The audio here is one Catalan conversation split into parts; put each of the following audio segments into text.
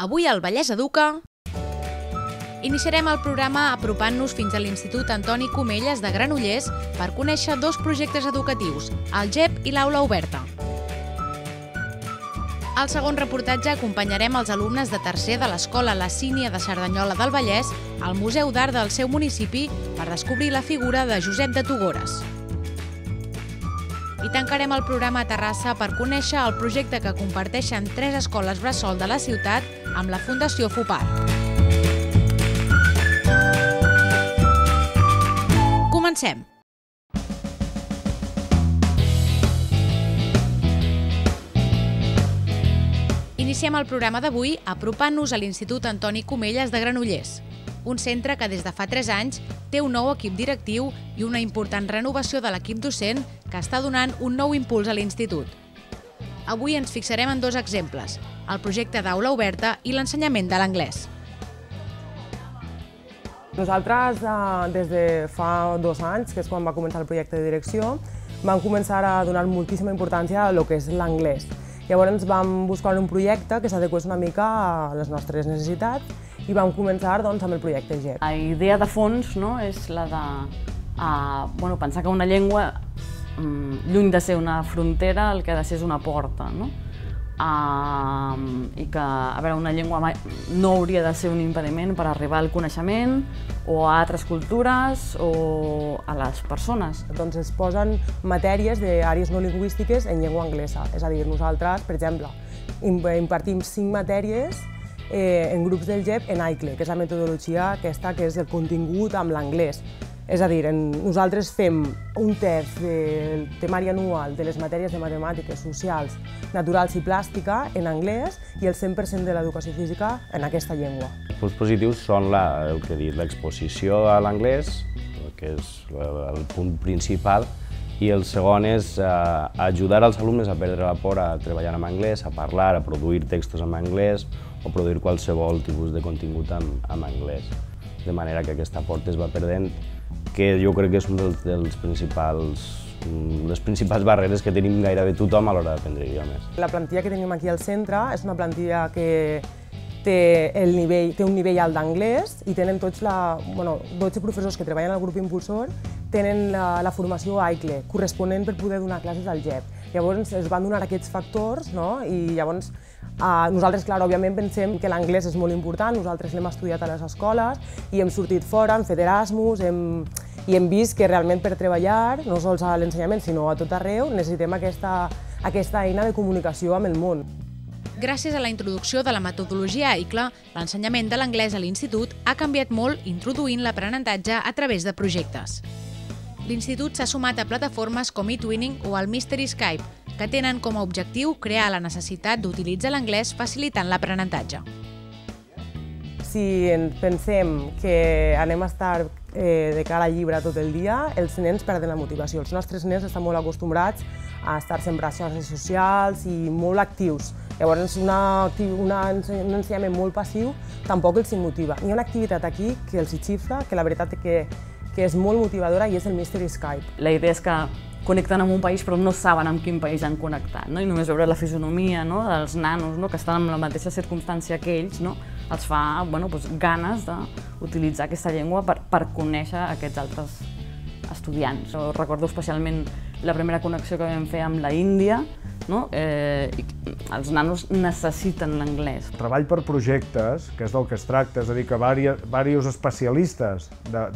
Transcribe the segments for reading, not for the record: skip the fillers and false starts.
Avui al Vallès Educa iniciarem el programa apropant-nos fins a l'Institut Antoni Comelles de Granollers per conèixer dos projectes educatius, el GEP i l'Aula Oberta. Al segon reportatge acompanyarem els alumnes de tercer de l'Escola La Sínia de Cerdanyola del Vallès al Museu d'Art del seu municipi per descobrir la figura de Josep de Togores. I tancarem el programa a Terrassa per conèixer el projecte que comparteixen 3 escoles bressol de la ciutat amb la Fundació FUPAR. Comencem! Iniciem el programa d'avui apropant-nos a l'Institut Antoni Comelles de Granollers, un centre que des de fa 3 anys té un nou equip directiu i una important renovació de l'equip docent que està donant un nou impuls a l'institut. Avui ens fixarem en 2 exemples, el projecte d'Aula Oberta i l'ensenyament de l'anglès. Nosaltres, des de fa 2 anys, que és quan va començar el projecte de direcció, vam començar a donar moltíssima importància a lo que és l'anglès. Llavors vam buscar un projecte que s'adequés una mica a les nostres necessitats i vam començar amb el projecte GEP. La idea de fons és la de pensar que una llengua, lluny de ser una frontera, el que ha de ser és una porta. I que una llengua no hauria de ser un impediment per arribar al coneixement o a altres cultures o a les persones. Doncs es posen matèries d'àrees no lingüístiques en llengua anglesa. És a dir, nosaltres, per exemple, impartim 5 matèries en grups del GEP en AICLE, que és la metodologia aquesta que és el contingut amb l'anglès. És a dir, nosaltres fem un terç del temari anual de les matèries de matemàtiques, socials, naturals i plàstica en anglès i el 100% de l'educació física en aquesta llengua. Els punts positius són el que he dit, l'exposició a l'anglès, que és el punt principal, i el segon és ajudar els alumnes a perdre la por a treballar en anglès, a parlar, a produir textos en anglès o produir qualsevol tipus de contingut en anglès. De manera que aquesta porta es va perdent, que jo crec que és una de les principals barreres que tenim gairebé tothom a l'hora d'aprendre idiomes. La plantilla que tenim aquí al centre és una plantilla que té un nivell alt d'anglès i tenen tots 12 professors que treballen al grup impulsor tenen la formació AICLE, corresponent per poder donar classes al GEP. Llavors es van donar aquests factors i llavors nosaltres, clar, òbviament pensem que l'anglès és molt important, nosaltres l'hem estudiat a les escoles i hem sortit fora, hem fet Erasmus i hem vist que realment per treballar, no sols a l'ensenyament sinó a tot arreu, necessitem aquesta eina de comunicació amb el món. Gràcies a la introducció de la metodologia AICLE, l'ensenyament de l'anglès a l'institut ha canviat molt introduint l'aprenentatge a través de projectes. L'Institut s'ha sumat a plataformes com eTwinning o el Mystery Skype, que tenen com a objectiu crear la necessitat d'utilitzar l'anglès facilitant l'aprenentatge. Si ens pensem que anem a estar de cara al llibre tot el dia, els nens perden la motivació. Els nostres nens estan molt acostumbrats a estar sempre a xarxes socials i molt actius. Llavors, un ensenyament molt passiu tampoc els motiva. Hi ha una activitat aquí que els xifra, que la veritat que és molt motivadora i és el Mystery Skype. La idea és que connecten amb un país però no saben amb quin país han connectat, i només veure la fisonomia dels nanos que estan en la mateixa circumstància que ells els fa ganes d'utilitzar aquesta llengua per conèixer aquests altres estudiants. Recordo especialment la primera connexió que vam fer amb la Índia, els nanos necessiten l'anglès. El treball per projectes, que és del que es tracta, és a dir, que diversos especialistes de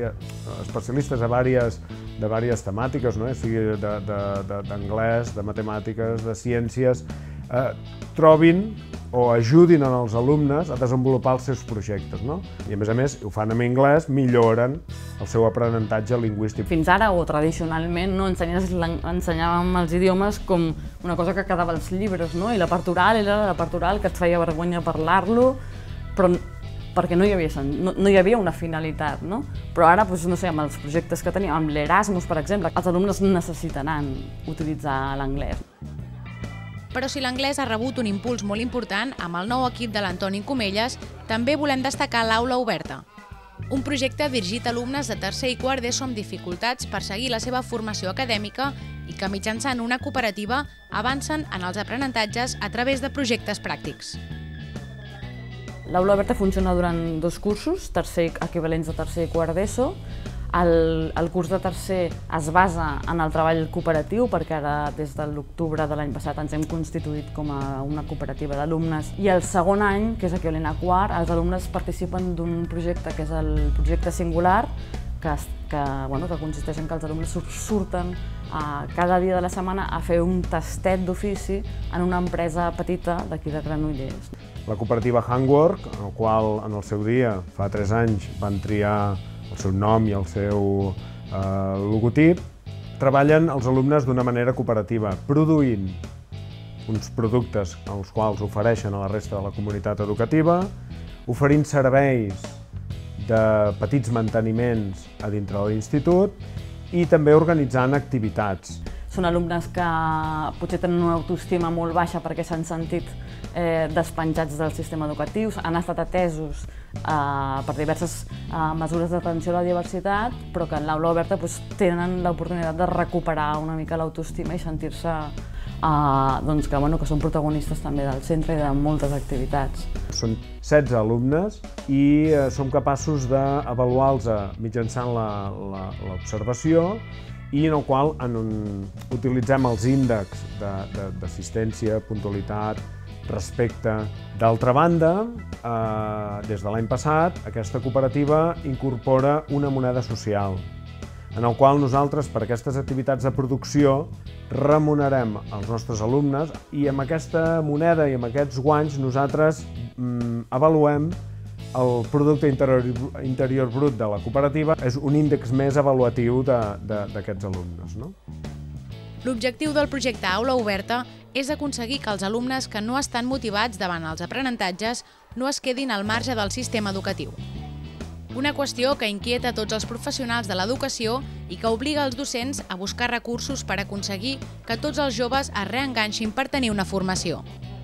diverses temàtiques, sigui d'anglès, de matemàtiques, de ciències, trobin o ajudin als alumnes a desenvolupar els seus projectes. I a més, ho fan en anglès, milloren el seu aprenentatge lingüístic. Fins ara, o tradicionalment, ensenyàvem els idiomes com una cosa que quedava als llibres, i la part oral era la part oral, que et feia vergonya parlar-lo, però perquè no hi havia una finalitat. Però ara, amb els projectes que tenim, amb l'Erasmus, per exemple, els alumnes necessitaran utilitzar l'anglès. Però si l'anglès ha rebut un impuls molt important amb el nou equip de l'Antoni Comelles, també volem destacar l'Aula Oberta, un projecte dirigit a alumnes de tercer i quart d'ESO amb dificultats per seguir la seva formació acadèmica i que mitjançant una cooperativa avancen en els aprenentatges a través de projectes pràctics. L'aula oberta funciona durant 2 cursos, equivalents de tercer i quart d'ESO. El curs de tercer es basa en el treball cooperatiu, perquè ara des de l'octubre de l'any passat ens hem constituït com a una cooperativa d'alumnes. I el segon any, que és equivalent a quart, els alumnes participen d'un projecte que és el projecte Singular, que consisteix en que els alumnes surten cada dia de la setmana a fer un tastet d'ofici en una empresa petita d'aquí de Granollers. La cooperativa Handwork, en el qual en el seu dia, fa 3 anys, van triar el seu nom i el seu logotip, treballen els alumnes d'una manera cooperativa, produint uns productes els quals ofereixen a la resta de la comunitat educativa, oferint serveis de petits manteniments a dintre de l'institut i també organitzant activitats. Són alumnes que potser tenen una autoestima molt baixa perquè s'han sentit despenjats del sistema educatiu, han estat atesos per diverses mesures d'atenció a la diversitat, però que en l'aula oberta tenen l'oportunitat de recuperar una mica l'autoestima i sentir-se que són protagonistes també del centre i de moltes activitats. Són 16 alumnes i som capaços d'avaluar-los mitjançant l'observació i en el qual utilitzem els índexs d'assistència, puntualitat, respecte. D'altra banda, des de l'any passat, aquesta cooperativa incorpora una moneda social, en el qual nosaltres, per aquestes activitats de producció, remunerem els nostres alumnes i amb aquesta moneda i amb aquests guanys nosaltres avaluem el producte interior brut de la cooperativa. És un índex més avaluatiu d'aquests alumnes. L'objectiu del projecte Aula Oberta és aconseguir que els alumnes que no estan motivats davant els aprenentatges no es quedin al marge del sistema educatiu. Una qüestió que inquieta tots els professionals de l'educació i que obliga els docents a buscar recursos per aconseguir que tots els joves es reenganxin per tenir una formació.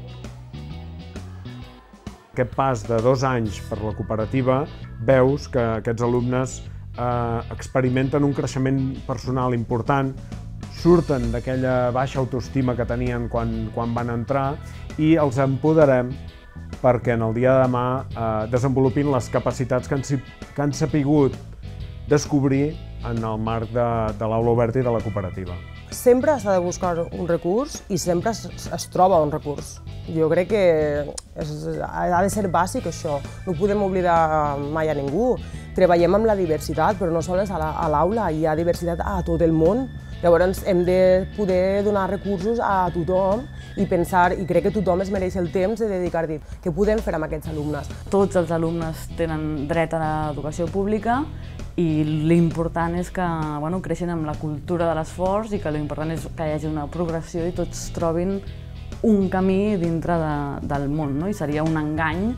Aquest pas de 2 anys per la cooperativa, veus que aquests alumnes experimenten un creixement personal important, surten d'aquella baixa autoestima que tenien quan van entrar i els empoderem perquè en el dia de demà desenvolupin les capacitats que han sapigut descobrir en el marc de l'aula oberta i de la cooperativa. Sempre s'ha de buscar un recurs i sempre es troba un recurs. Jo crec que ha de ser bàsic això, no ho podem oblidar mai a ningú. Treballem amb la diversitat, però no sols a l'aula, hi ha diversitat a tot el món. Llavors hem de poder donar recursos a tothom i pensar, i crec que tothom es mereix el temps de dedicar-hi. Què podem fer amb aquests alumnes? Tots els alumnes tenen dret a l'educació pública i l'important és que creixin amb la cultura de l'esforç i que l'important és que hi hagi una progressió i tots trobin un camí dintre del món. I seria un engany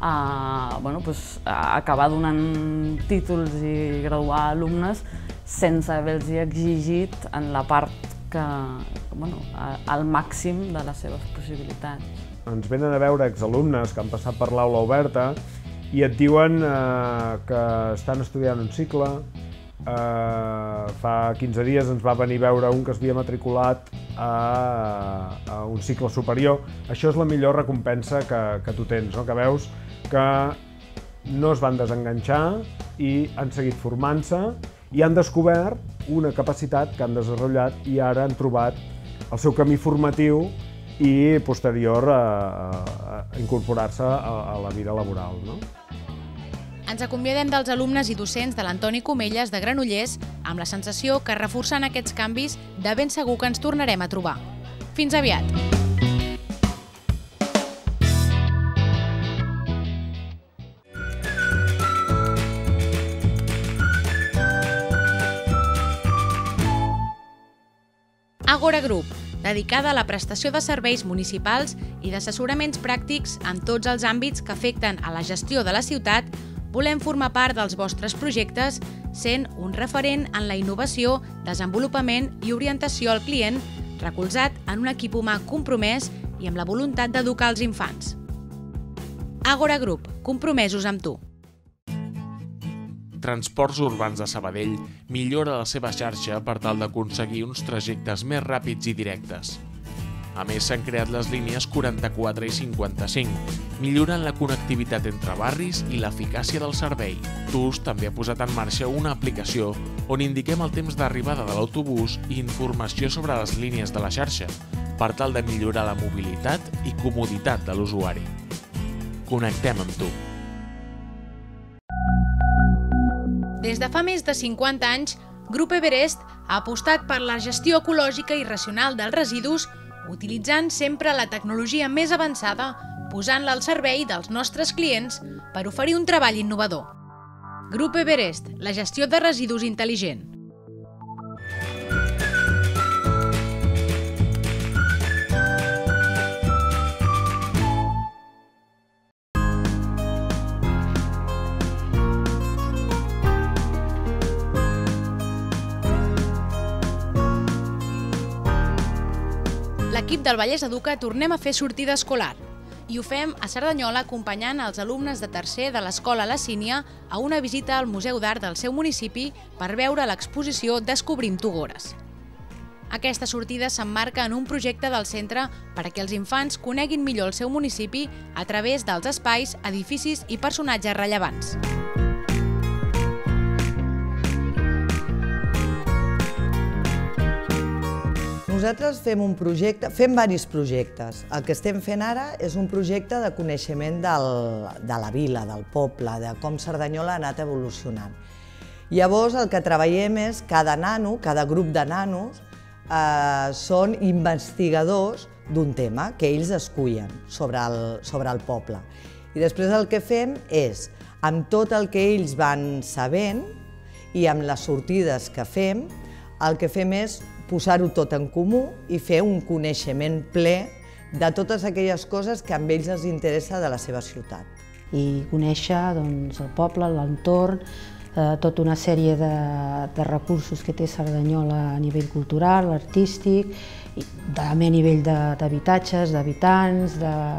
acabar donant títols i graduar alumnes sense haver-los exigit en la part al màxim de les seves possibilitats. Ens venen a veure exalumnes que han passat per l'aula oberta i et diuen que estan estudiant un cicle. Fa 15 dies ens va venir a veure un que s'havia matriculat a un cicle superior. Això és la millor recompensa que tu tens, que veus que no es van desenganxar i han seguit formant-se i han descobert una capacitat que han desenvolupat i ara han trobat el seu camí formatiu i posterior a incorporar-se a la vida laboral. Ens acomiadem dels alumnes i docents de l'Antoni Comelles de Granollers amb la sensació que reforçant aquests canvis de ben segur que ens tornarem a trobar. Fins aviat! Agora Group, dedicada a la prestació de serveis municipals i d'assessoraments pràctics en tots els àmbits que afecten a la gestió de la ciutat, volem formar part dels vostres projectes sent un referent en la innovació, desenvolupament i orientació al client, recolzat en un equip humà compromès i amb la voluntat d'educar els infants. Agora Group, compromesos amb tu. Transports Urbans de Sabadell millora la seva xarxa per tal d'aconseguir uns trajectes més ràpids i directes. A més, s'han creat les línies 44 i 55, millorant la connectivitat entre barris i l'eficàcia del servei. TUS també ha posat en marxa una aplicació on indiquem el temps d'arribada de l'autobús i informació sobre les línies de la xarxa, per tal de millorar la mobilitat i comoditat de l'usuari. Connectem amb tu. Des de fa més de 50 anys, Grup Everest ha apostat per la gestió ecològica i racional dels residus, utilitzant sempre la tecnologia més avançada, posant-la al servei dels nostres clients per oferir un treball innovador. Grup Everest, la gestió de residus intel·ligent. L'equip del Vallès Educa tornem a fer sortida escolar i ho fem a Cerdanyola acompanyant els alumnes de tercer de l'Escola La Sínia a una visita al Museu d'Art del seu municipi per veure l'exposició Descobrim Togores. Aquesta sortida s'emmarca en un projecte del centre perquè els infants coneguin millor el seu municipi a través dels espais, edificis i personatges rellevants. Nosaltres fem diversos projectes. El que estem fent ara és un projecte de coneixement de la vila, del poble, de com Cerdanyola ha anat evolucionant. Llavors el que treballem és cada nano, cada grup de nanos, són investigadors d'un tema que ells escullen sobre el poble. I després el que fem és, amb tot el que ells van sabent i amb les sortides que fem, el que fem és posar-ho tot en comú i fer un coneixement ple de totes aquelles coses que a ells els interessa de la seva ciutat. I conèixer el poble, l'entorn, tota una sèrie de recursos que té Cerdanyola a nivell cultural, artístic, també a nivell d'habitatges, d'habitants,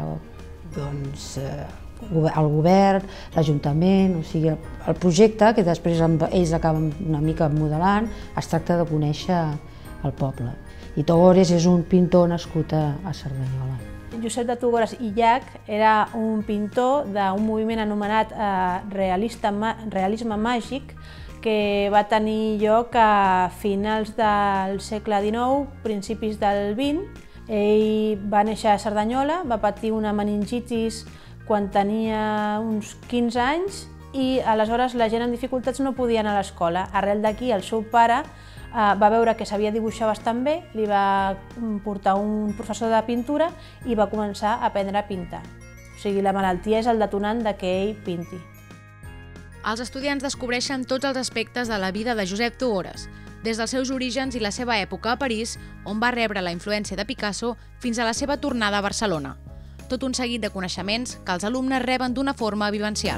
el govern, l'Ajuntament, o sigui, el projecte que després ells acaben una mica modelant, es tracta de conèixer el poble. I Togores és un pintor nascut a Cerdanyola. Josep de Togores i Llach era un pintor d'un moviment anomenat realisme màgic que va tenir lloc a finals del segle XIX, principis del XX. Ell va néixer a Cerdanyola, va patir una meningitis quan tenia uns 15 anys i aleshores la gent amb dificultats no podia anar a l'escola. Arrel d'aquí el seu pare va veure que sabia dibuixar bastant bé, li va portar un professor de pintura i va començar a aprendre a pintar. O sigui, la malaltia és el detonant de que ell pinti. Els estudiants descobreixen tots els aspectes de la vida de Josep Togores, des dels seus orígens i la seva època a París, on va rebre la influència de Picasso, fins a la seva tornada a Barcelona. Tot un seguit de coneixements que els alumnes reben d'una forma vivencial.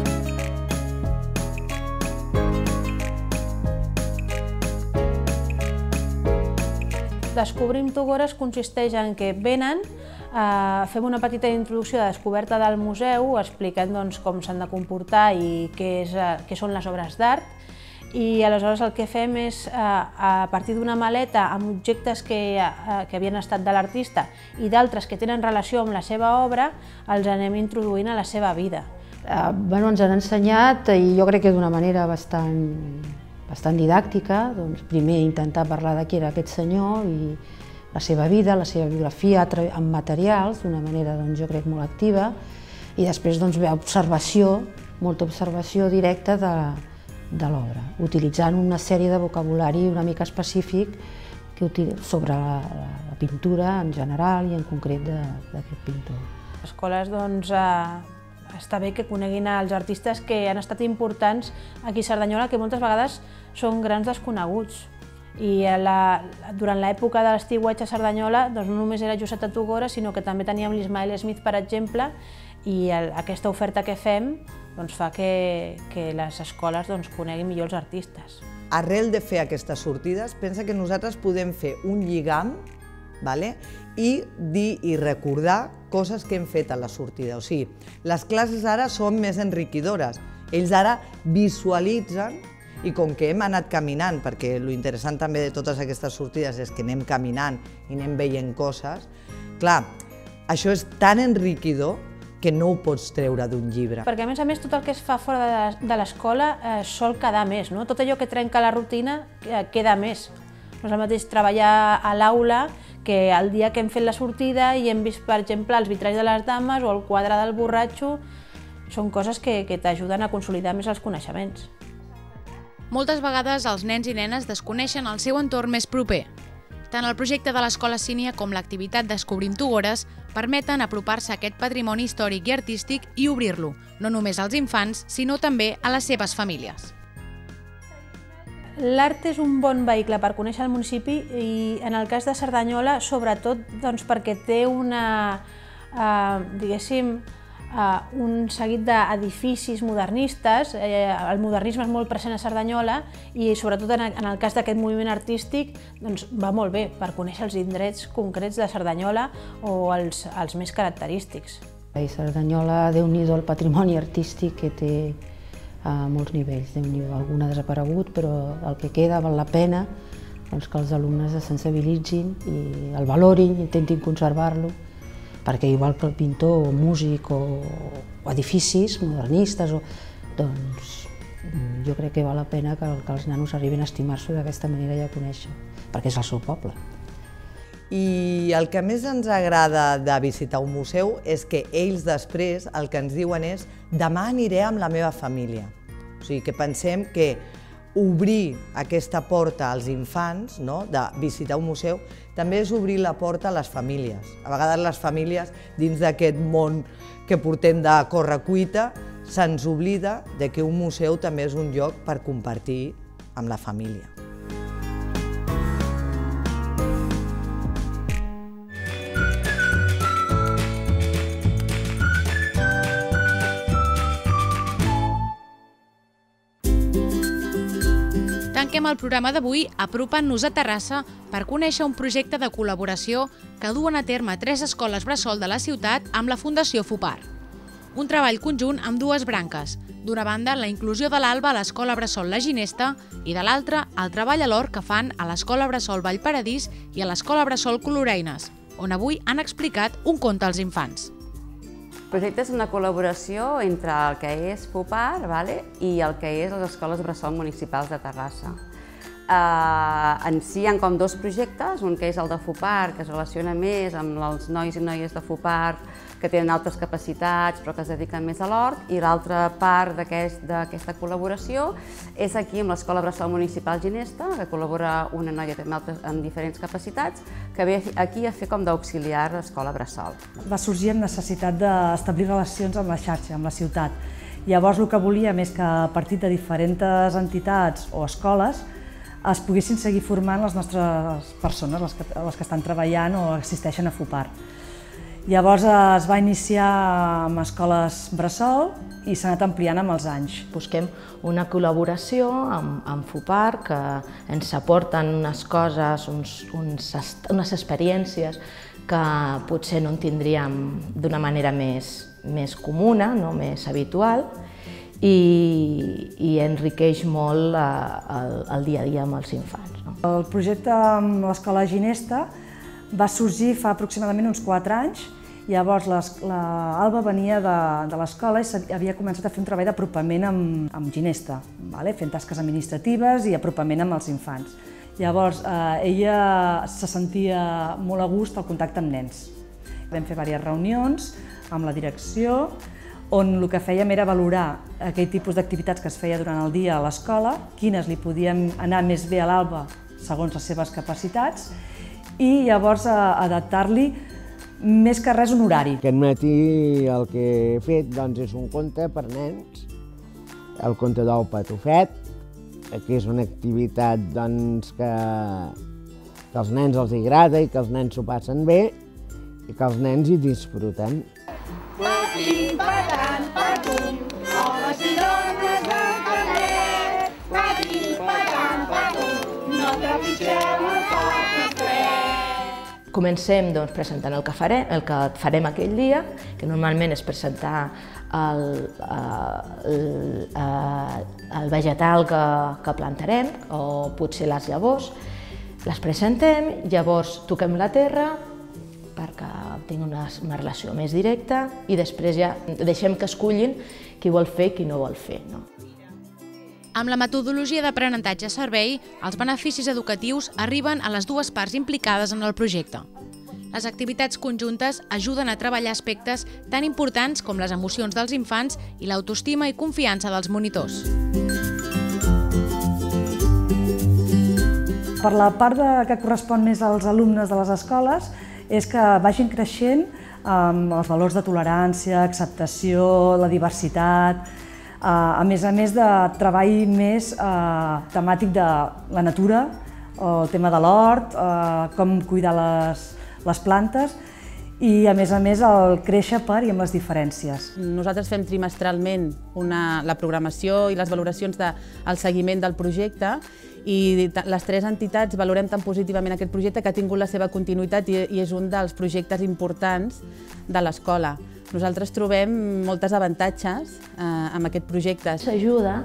Descobrim Togores consisteix en que venen, fem una petita introducció de descoberta del museu, explicant com s'han de comportar i què són les obres d'art, i aleshores el que fem és, a partir d'una maleta amb objectes que havien estat de l'artista i d'altres que tenen relació amb la seva obra, els anem introduint a la seva vida. Ens han ensenyat, i jo crec que d'una manera bastant didàctica, primer intentar parlar de qui era aquest senyor i la seva vida, la seva biografia amb materials, d'una manera jo crec molt activa, i després ve observació, molta observació directa de l'obra, utilitzant una sèrie de vocabulari una mica específic sobre la pintura en general i en concret d'aquest pintor. Les escoles està bé que coneguin els artistes que han estat importants aquí a Cerdanyola, que moltes vegades són grans desconeguts. I durant l'època de l'estiuatge a Cerdanyola no només era Josep de Togores, sinó que també teníem l'Ismael Smith, per exemple, i aquesta oferta que fem fa que les escoles coneguin millor els artistes. Arrel de fer aquestes sortides, pensa que nosaltres podem fer un lligam i dir i recordar coses que hem fet a la sortida. O sigui, les classes ara són més enriquidores. Ells ara visualitzen I com que hem anat caminant, perquè l'interessant també de totes aquestes sortides és que anem caminant i anem veient coses, clar, això és tan enriquidor que no ho pots treure d'un llibre. Perquè a més tot el que es fa fora de l'escola sol quedar més, no? Tot allò que trenca la rutina queda més. No és el mateix treballar a l'aula que el dia que hem fet la sortida i hem vist, per exemple, els vitralls de les dames o el quadre del borratxo, són coses que t'ajuden a consolidar més els coneixements. Moltes vegades els nens i nenes desconeixen el seu entorn més proper. Tant el projecte de l'Escola Sínia com l'activitat Descobrim Togores permeten apropar-se a aquest patrimoni històric i artístic i obrir-lo, no només als infants, sinó també a les seves famílies. L'art és un bon vehicle per conèixer el municipi i en el cas de Cerdanyola, sobretot perquè té un seguit d'edificis modernistes. El modernisme és molt present a Cerdanyola i sobretot en el cas d'aquest moviment artístic va molt bé per conèixer els indrets concrets de Cerdanyola o els més característics. A Cerdanyola, Déu-n'hi-do el patrimoni artístic que té a molts nivells. Algun ha desaparegut, però el que queda val la pena que els alumnes es sensibilitzin i el valorin, intentin conservar-lo, perquè igual que el pintor o músic o edificis modernistes, doncs jo crec que val la pena que els nanos arribin a estimar-s'ho d'aquesta manera i a conèixer, perquè és el seu poble. I el que més ens agrada de visitar un museu és que ells després el que ens diuen és demà aniré amb la meva família. O sigui, que pensem que obrir aquesta porta als infants, de visitar un museu, també és obrir la porta a les famílies. A vegades les famílies, dins d'aquest món que portem de correcuita, se'ns oblida que un museu també és un lloc per compartir amb la família. Tanquem el programa d'avui apropant-nos a Terrassa per conèixer un projecte de col·laboració que duen a terme 3 escoles bressol de la ciutat amb la Fundació FUPAR. Un treball conjunt amb 2 branques. D'una banda, la inclusió de l'Alba a l'Escola Bressol La Ginesta i de l'altra, el treball alhora que fan a l'Escola Bressol Vallparadís i a l'Escola Bressol Coloraines, on avui han explicat un conte als infants. El projecte és una col·laboració entre el que és FUPAR i el que és les escoles bressol municipals de Terrassa. En si hi ha com 2 projectes, un que és el de FUPAR, que es relaciona més amb els nois i noies de FUPAR que tenen altres capacitats però que es dediquen més a l'hort, i l'altra part d'aquesta col·laboració és aquí amb l'Escola Bressol Municipal Ginesta, que col·labora una noia també amb diferents capacitats, que ve aquí a fer com d'auxiliar d'escola bressol. Va sorgir amb necessitat d'establir relacions amb la xarxa, amb la ciutat. Llavors el que volíem és que a partir de diferents entitats o escoles es poguessin seguir formant les nostres persones, les que estan treballant o assisteixen a FUPAR. Llavors es va iniciar amb escoles bressol i s'ha anat ampliant amb els anys. Busquem una col·laboració amb FUPAR que ens aporten unes coses, unes experiències que potser no en tindríem d'una manera més comuna, més habitual, i enriqueix molt el dia a dia amb els infants. El projecte amb l'Escola Ginesta va sorgir fa aproximadament uns 4 anys. Llavors l'Alba venia de l'escola i havia començat a fer un treball d'apropament amb Ginesta, fent tasques administratives i apropament amb els infants. Llavors ella se sentia molt a gust al contacte amb nens. Vam fer diverses reunions amb la direcció, on el que fèiem era valorar aquell tipus d'activitats que es feia durant el dia a l'escola, quines li podien anar més bé a l'Alba segons les seves capacitats, i llavors adaptar-li més que res un horari. Aquest matí el que he fet és un conte per nens, el conte del Patufet, que és una activitat que als nens els agrada i que els nens s'ho passen bé i que els nens hi disfruten. Patim, patam, patum, homes i dones del carrer. Patim, patam, patum, no trepitgeu el patufet. Comencem presentant el que farem aquell dia, que normalment és presentar el vegetal que plantarem, o potser les llavors. Les presentem, llavors toquem la terra perquè tingui una relació més directa i després ja deixem que escullin qui vol fer i qui no vol fer. Amb la metodologia d'aprenentatge-servei, els beneficis educatius arriben a les dues parts implicades en el projecte. Les activitats conjuntes ajuden a treballar aspectes tan importants com les emocions dels infants i l'autoestima i confiança dels monitors. Per la part que correspon més als alumnes de les escoles és que vagin creixent els valors de tolerància, acceptació, la diversitat, a més de treball més temàtic de la natura, el tema de l'hort, com cuidar les plantes i, a més, el créixer per i amb les diferències. Nosaltres fem trimestralment la programació i les valoracions del seguiment del projecte i les tres entitats valorem tan positivament aquest projecte que ha tingut la seva continuïtat i és un dels projectes importants de l'escola. Nosaltres trobem moltes avantatges amb aquest projecte. S'ajuda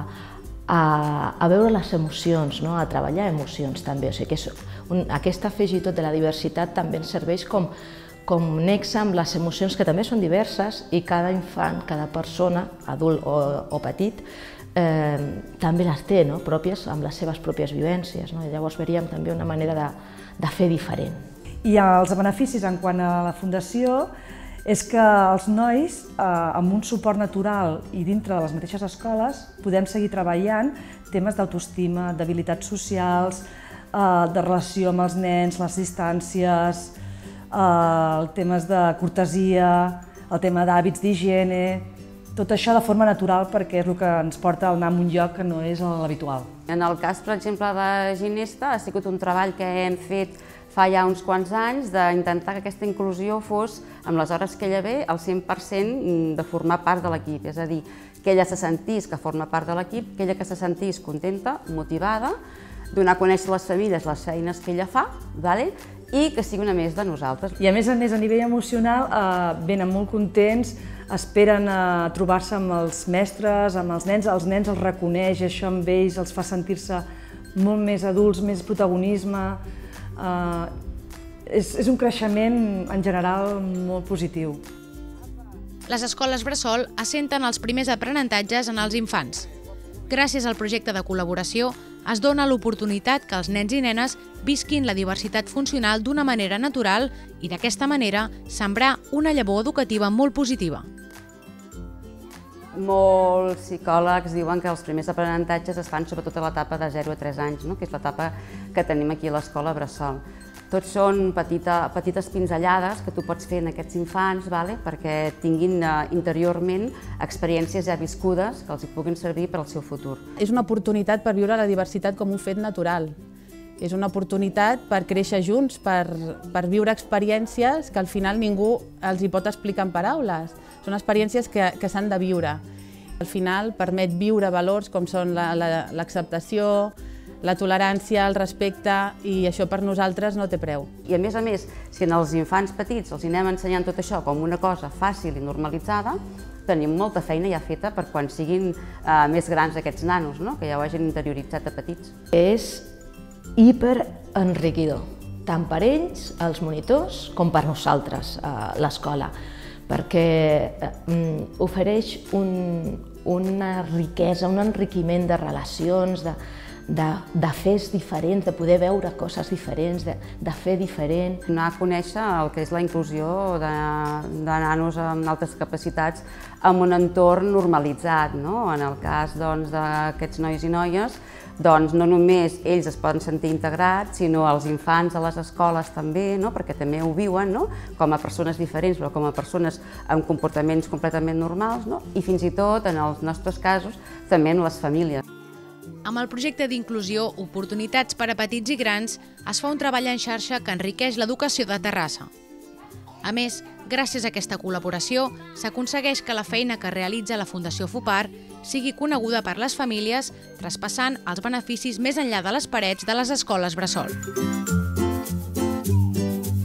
a veure les emocions, a treballar emocions també. O sigui que aquest afegitó de la diversitat també ens serveix com nexe amb les emocions que també són diverses i cada infant, cada persona, adult o petit, també les té pròpies amb les seves pròpies vivències. Llavors veríem també una manera de fer diferent. I els beneficis en quant a la fundació és que els nois, amb un suport natural i dintre de les mateixes escoles, podem seguir treballant temes d'autoestima, d'habilitats socials, de relació amb els nens, les distàncies, temes de cortesia, el tema d'hàbits d'higiene, tot això de forma natural perquè és el que ens porta a anar a un lloc que no és l'habitual. En el cas, per exemple, de Ginesta, ha sigut un treball que hem fet fa ja uns quants anys d'intentar que aquesta inclusió fos, amb les hores que ella ve, al 100% de formar part de l'equip. És a dir, que ella se sentís que forma part de l'equip, que ella que se sentís contenta, motivada, donar a conèixer a les famílies les feines que ella fa, i que sigui una més de nosaltres. I a més, a nivell emocional, venen molt contents, esperen a trobar-se amb els mestres, amb els nens els reconeix, això amb ells els fa sentir-se molt més adults, més protagonisme. És un creixement en general molt positiu. Les escoles bressol assenten els primers aprenentatges en els infants. Gràcies al projecte de col·laboració es dona l'oportunitat que els nens i nenes visquin la diversitat funcional d'una manera natural i d'aquesta manera sembrar una llavor educativa molt positiva. Molts psicòlegs diuen que els primers aprenentatges es fan sobretot a l'etapa de 0 a 3 anys, que és l'etapa que tenim aquí a l'escola bressol. Tots són petites pinzellades que tu pots fer en aquests infants perquè tinguin interiorment experiències ja viscudes que els puguin servir per al seu futur. És una oportunitat per viure la diversitat com un fet natural. És una oportunitat per créixer junts, per viure experiències que al final ningú els hi pot explicar en paraules. Són experiències que s'han de viure. Al final permet viure valors com són l'acceptació, la tolerància, el respecte, i això per nosaltres no té preu. I a més, si als infants petits els anem ensenyant tot això com una cosa fàcil i normalitzada, tenim molta feina ja feta per quan siguin més grans aquests nanos, que ja ho hagin interioritzat de petits. És hiperenriquidor, tant per ells, els monitors, com per nosaltres, l'escola, perquè ofereix una riquesa, un enriquiment de relacions, de fets diferents, de poder veure coses diferents, de fer diferent. Anar a conèixer el que és la inclusió de nanos amb altes capacitats en un entorn normalitzat. En el cas d'aquests nois i noies, no només ells es poden sentir integrats, sinó els infants a les escoles també, perquè també ho viuen com a persones diferents, però com a persones amb comportaments completament normals, i fins i tot, en els nostres casos, també en les famílies. Amb el projecte d'inclusió Oportunitats per a petits i grans es fa un treball en xarxa que enriqueix l'educació de Terrassa. A més, gràcies a aquesta col·laboració, s'aconsegueix que la feina que realitza la Fundació FUPAR sigui coneguda per les famílies, traspassant els beneficis més enllà de les parets de les escoles bressol.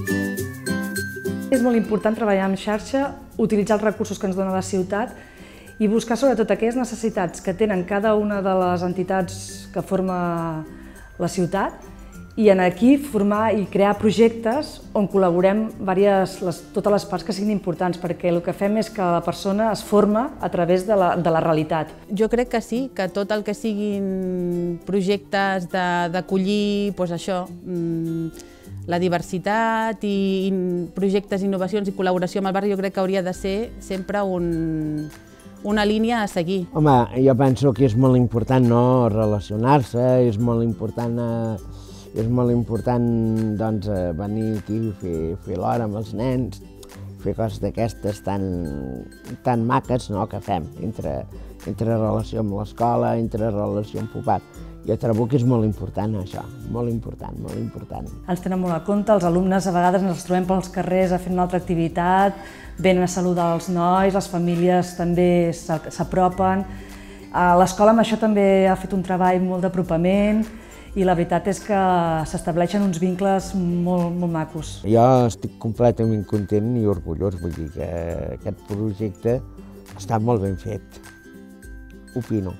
És molt important treballar en xarxa, utilitzar els recursos que ens dona la ciutat i buscar sobretot aquelles necessitats que tenen cada una de les entitats que forma la ciutat i aquí formar i crear projectes on col·laborem totes les parts que siguin importants, perquè el que fem és que la persona es forma a través de la realitat. Jo crec que sí, que tot el que siguin projectes d'acollir, doncs això, la diversitat i projectes, innovacions i col·laboració amb el barri, jo crec que hauria de ser sempre una línia a seguir. Home, jo penso que és molt important relacionar-se, és molt important doncs, venir aquí i fer l'hora amb els nens, fer coses d'aquestes tan maques que fem entre relació amb l'escola, entre relació amb Fupar. Jo trobo que és molt important això, molt important, molt important. Ens tenen molt a compte, els alumnes a vegades ens els trobem pels carrers fent una altra activitat, venen a saludar els nois, les famílies també s'apropen. L'escola amb això també ha fet un treball molt d'apropament i la veritat és que s'estableixen uns vincles molt macos. Jo estic completament content i orgullós, vull dir que aquest projecte està molt ben fet. Opino.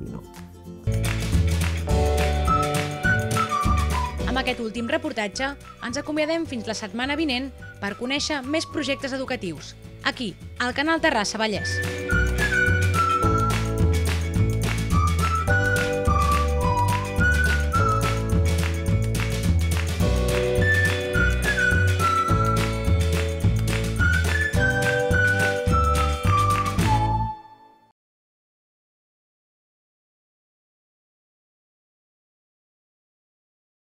Amb aquest últim reportatge ens acomiadem fins la setmana vinent per conèixer més projectes educatius, aquí, al canal Terrassa Vallès.